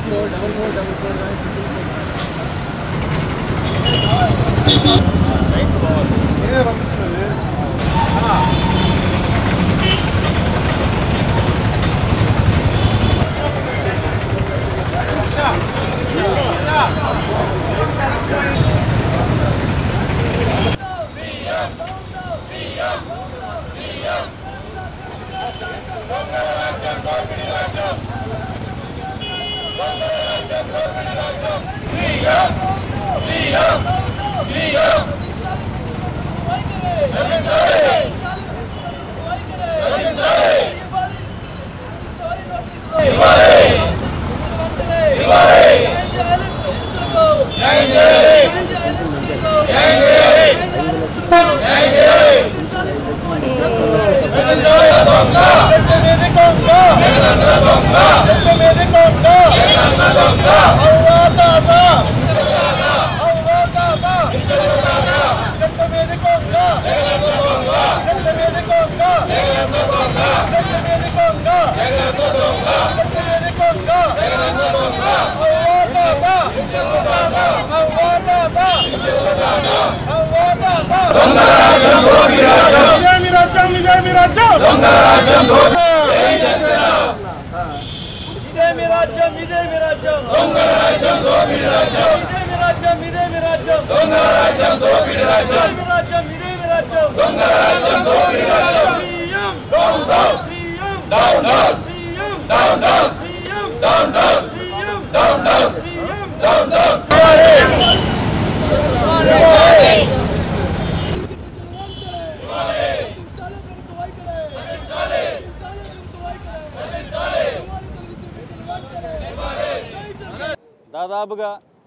దాదాపుగా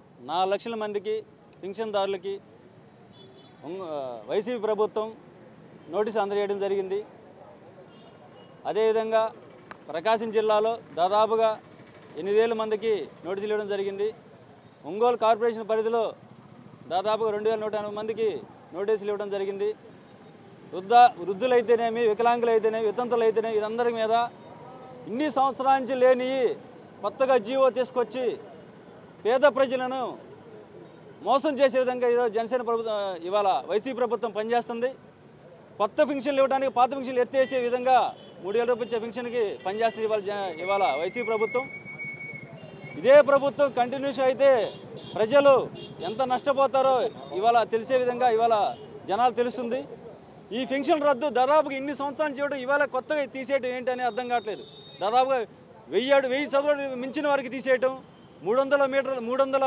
4 లక్షల మందికి పింఛన్దారులకి వైసీపీ ప్రభుత్వం నోటీసు అందజేయడం జరిగింది. అదేవిధంగా ప్రకాశం జిల్లాలో దాదాపుగా 8,000 మందికి నోటీసులు ఇవ్వడం జరిగింది. ఒంగోలు కార్పొరేషన్ పరిధిలో దాదాపుగా 2,180 మందికి నోటీసులు ఇవ్వడం జరిగింది. వృద్ధులైతేనేమి, వికలాంగులైతేనేమి, వితంతులైతేనేమి వీరందరి మీద ఇన్ని సంవత్సరాల నుంచి లేని కొత్తగా జీవో తీసుకొచ్చి పేద ప్రజలను మోసం చేసే విధంగా ఈరోజు జనసేన ప్రభుత్వం ఇవాళ వైసీపీ ప్రభుత్వం పనిచేస్తుంది. కొత్త పింఛన్లు ఇవ్వడానికి పాత పింఛన్లు ఎత్తేసే విధంగా 3,000 రూపాయలు ఇచ్చే పింఛన్కి పనిచేస్తుంది ఇవాళ వైసీపీ ప్రభుత్వం. ఇదే ప్రభుత్వం కంటిన్యూస్ అయితే ప్రజలు ఎంత నష్టపోతారో ఇవాళ తెలిసే విధంగా ఇవాళ జనాలు తెలుస్తుంది. ఈ పింఛన్ రద్దు దాదాపుగా ఇన్ని సంవత్సరాలు చేయడం ఇవాళ కొత్తగా తీసేయడం ఏంటని అర్థం కావట్లేదు. దాదాపుగా 1000 చదువులు మించిన వారికి తీసేయటం, 300 మీటర్లు 300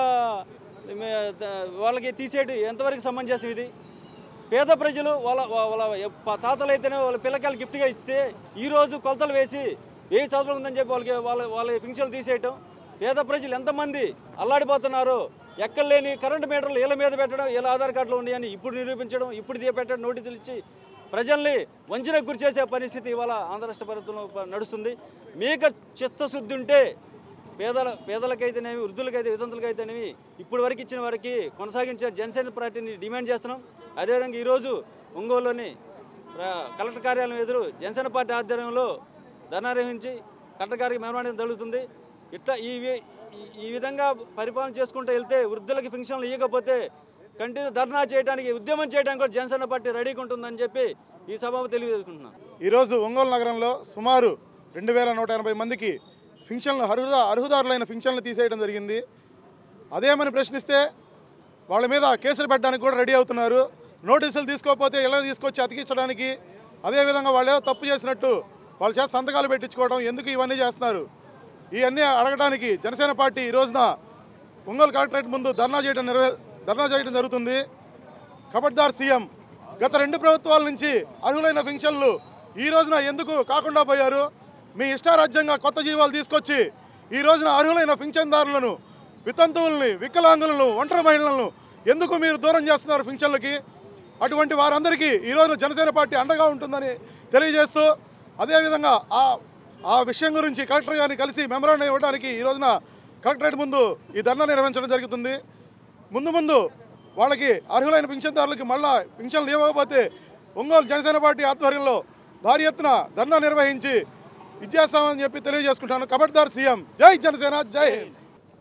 వాళ్ళకి తీసేయడం ఎంతవరకు సమంజసం? ఇది పేద ప్రజలు వాళ్ళ తాతలైతేనే వాళ్ళ పిల్లకాయలు గిఫ్ట్గా ఇస్తే ఈరోజు కొలతలు వేసి 1000 చదువులు ఉందని చెప్పి వాళ్ళ పింఛన్లు తీసేయటం. పేద ప్రజలు ఎంతమంది అల్లాడిపోతున్నారు. ఎక్కడ లేని కరెంటు మీటర్లు వీళ్ళ మీద పెట్టడం, వీళ్ళ ఆధార్ కార్డులు ఉన్నాయని ఇప్పుడు నిరూపించడం, ఇప్పుడు పెట్టడం, నోటీసులు ఇచ్చి ప్రజల్ని వంచనకు గురి చేసే పరిస్థితి ఇవాళ ఆంధ్ర రాష్ట్ర ప్రభుత్వంలో నడుస్తుంది. మీకు చిత్తశుద్ధి ఉంటే పేదలకైతేనేమి, వృద్ధులకైతే, వితంతులకైతేనేమి ఇప్పుడు వరకు ఇచ్చిన వారికి కొనసాగించే జనసేన పార్టీని డిమాండ్ చేస్తున్నాం. అదేవిధంగా ఈరోజు ఒంగోలులోని కలెక్టర్ కార్యాలయం ఎదురు జనసేన పార్టీ ఆధ్వర్యంలో ధర్నా నిర్వహించి కలెక్టర్ గారికి మెమరాండం జరుగుతుంది. ఇట్లా ఈ విధంగా పరిపాలన చేసుకుంటూ వెళ్తే వృద్ధులకి పెన్షన్లు ఇవ్వకపోతే కంటిన్యూ ధర్నా చేయడానికి, ఉద్యమం చేయడానికి కూడా జనసేన పార్టీ రెడీగా ఉంటుందని చెప్పి ఈ సభకు తెలియజేసుకుంటున్నాను. ఈరోజు ఒంగోలు నగరంలో సుమారు 2,180 మందికి పింఛన్లు అర్హుదారులైన పింఛన్లు తీసేయడం జరిగింది. అదేమని ప్రశ్నిస్తే వాళ్ళ మీద కేసులు పెట్టడానికి కూడా రెడీ అవుతున్నారు. నోటీసులు తీసుకోకపోతే ఇళ్ళ తీసుకొచ్చి అతికించడానికి, అదేవిధంగా వాళ్ళు ఏదో తప్పు చేసినట్టు వాళ్ళ చేత సంతకాలు పెట్టించుకోవడం, ఎందుకు ఇవన్నీ చేస్తున్నారు? ఇవన్నీ అడగడానికి జనసేన పార్టీ ఈ రోజున ఒంగోలు కలెక్టరేట్ ముందు ధర్నా చేయడం జరుగుతుంది. ఖబర్దార్ సీఎం, గత 2 ప్రభుత్వాల నుంచి అర్హులైన పింఛన్లు ఈ రోజున ఎందుకు కాకుండా పోయారు? మీ ఇష్టారాజ్యంగా కొత్త జీవాలు తీసుకొచ్చి ఈ రోజున అర్హులైన పింఛన్దారులను, వితంతువుల్ని, వికలాంగులను, ఒంటరి మహిళలను ఎందుకు మీరు దూరం చేస్తున్నారు పింఛన్లకి? అటువంటి వారందరికీ ఈ రోజున జనసేన పార్టీ అండగా ఉంటుందని తెలియజేస్తూ, అదేవిధంగా ఆ విషయం గురించి కలెక్టర్ గారిని కలిసి మెమరాండం ఇవ్వడానికి ఈ రోజున కలెక్టరేట్ ముందు ఈ ధర్నా నిర్వహించడం జరుగుతుంది. ముందు వాళ్ళకి అర్హులైన పింఛన్దారులకి మళ్ళా పింఛన్లు ఇవ్వకపోతే ఒంగోలు జనసేన పార్టీ ఆధ్వర్యంలో భారీ ఎత్తున ధర్నా నిర్వహించి ఇచ్చేస్తామని చెప్పి తెలియజేసుకుంటాను. ఖబర్దార్ సీఎం. జై జనసేన, జై హింద్.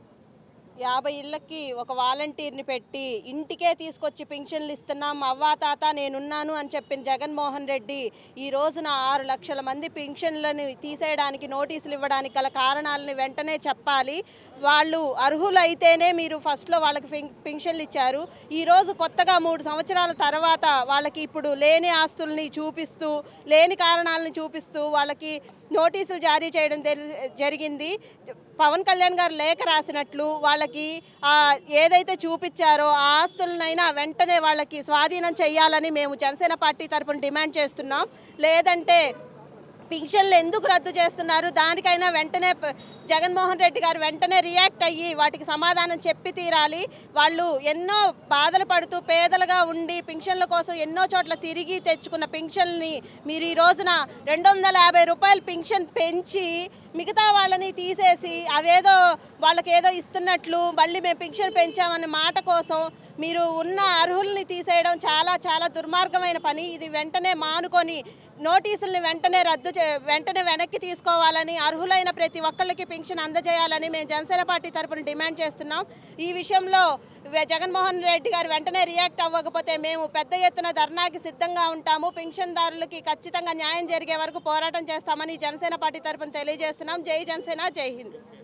50 ఇళ్ళకి ఒక వాలంటీర్ని పెట్టి ఇంటికే తీసుకొచ్చి పింఛన్లు ఇస్తున్నాం, అవ్వా తాత నేనున్నాను అని చెప్పిన జగన్మోహన్ రెడ్డి ఈ రోజున 6 లక్షల మంది పింఛన్లను తీసేయడానికి నోటీసులు ఇవ్వడానికి గల కారణాలను వెంటనే చెప్పాలి. వాళ్ళు అర్హులైతేనే మీరు ఫస్ట్లో వాళ్ళకి పింఛన్లు ఇచ్చారు. ఈరోజు కొత్తగా 3 సంవత్సరాల తర్వాత వాళ్ళకి ఇప్పుడు లేని ఆస్తుల్ని చూపిస్తూ, లేని కారణాలను చూపిస్తూ వాళ్ళకి నోటీసులు జారీ చేయడం జరిగింది. పవన్ కళ్యాణ్ గారు లేఖ రాసినట్లు వాళ్ళకి ఏదైతే చూపించారో ఆ ఆస్తులనైనా వెంటనే వాళ్ళకి స్వాధీనం చేయాలని మేము జనసేన పార్టీ తరఫున డిమాండ్ చేస్తున్నాం. లేదంటే పింఛన్లు ఎందుకు రద్దు చేస్తున్నారు, దానికైనా వెంటనే జగన్మోహన్ రెడ్డి గారు వెంటనే రియాక్ట్ అయ్యి వాటికి సమాధానం చెప్పి తీరాలి. వాళ్ళు ఎన్నో బాధలు పడుతూ పేదలుగా ఉండి పింఛన్ల కోసం ఎన్నో చోట్ల తిరిగి తెచ్చుకున్న పింఛన్ని మీరు ఈ రోజున 250 రూపాయలు పింఛన్ పెంచి మిగతా వాళ్ళని తీసేసి అవేదో వాళ్ళకేదో ఇస్తున్నట్లు మళ్ళీ మేము పింఛన్ పెంచామన్న మాట కోసం మీరు ఉన్న అర్హుల్ని తీసేయడం చాలా చాలా దుర్మార్గమైన పని. ఇది వెంటనే మానుకొని నోటీసుల్ని వెంటనే వెనక్కి తీసుకోవాలని, అర్హులైన ప్రతి ఒక్కళ్ళకి పింఛన్ అందజేయాలని మేము జనసేన పార్టీ తరఫున డిమాండ్ చేస్తున్నాం. ఈ విషయంలో జగన్మోహన్ రెడ్డి గారు వెంటనే రియాక్ట్ అవ్వకపోతే మేము పెద్ద ఎత్తున ధర్నాకి సిద్ధంగా ఉంటాము. పింఛన్దారులకి ఖచ్చితంగా న్యాయం జరిగే వరకు పోరాటం చేస్తామని జనసేన పార్టీ తరఫున తెలియజేస్తున్నాం. జై జనసేన, జై హింద్.